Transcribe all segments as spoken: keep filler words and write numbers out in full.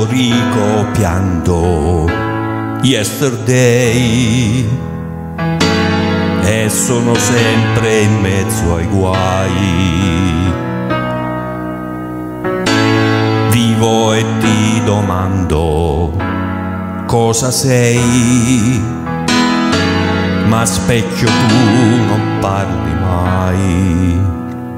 ricopiando Yesterday e sono sempre in mezzo ai guai. Vivo e ti domando cosa sei, ma specchio tu non parli mai.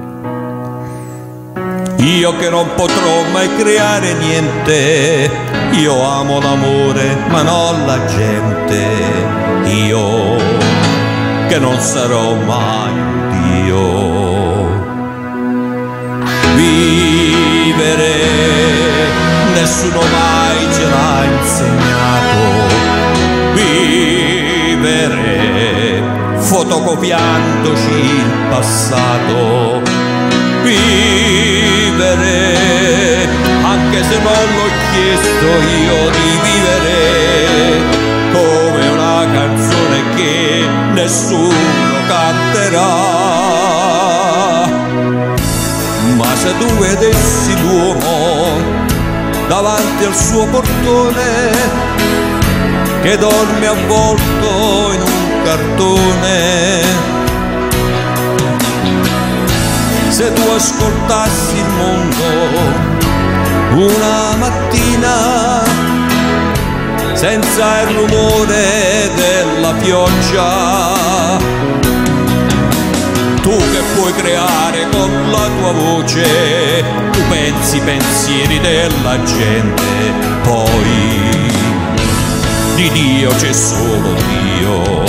Io che non potrò mai creare niente, io amo l'amore ma non la gente. Io che non sarò mai un Dio. Vivere nessuno mai ce l'ha insegnato. Vivere fotocopiandoci il passato. Vivere anche se non l'ho chiesto io di vivere, come una canzone che nessuno canterà. Ma se tu vedessi l'uomo davanti al suo portone che dorme avvolto in un cartone, se tu ascoltassi il mondo una mattina senza il rumore della pioggia, tu che puoi creare con la tua voce, tu pensi i pensieri della gente, poi di Dio c'è solo Dio.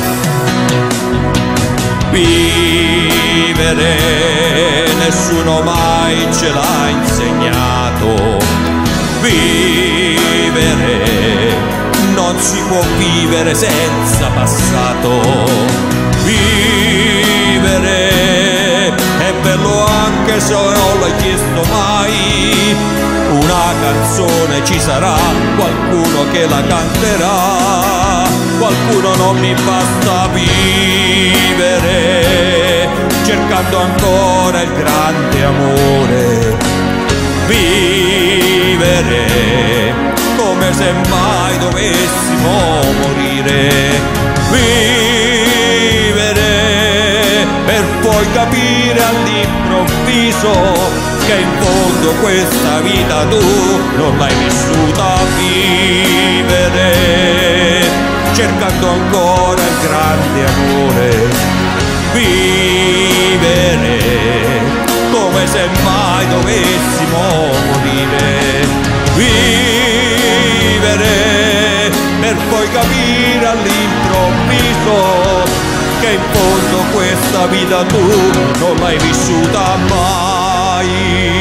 Vivere nessuno mai ce l'ha insegnato. Vivere non si può vivere senza passato. Vivere è bello anche se non l'hai chiesto mai. Una canzone ci sarà, qualcuno che la canterà, qualcuno non mi basta vivere, cercando ancora il grande amore. Vivere come se mai dovessimo morire. Vivere per poi capire all'improvviso che in fondo questa vita tu non l'hai vissuta. Vivere cercando ancora il grande amore. Vivere come se mai dovessimo morire. Vivere per poi capire all'improvviso che in fondo questa vita tu non l'hai vissuta mai.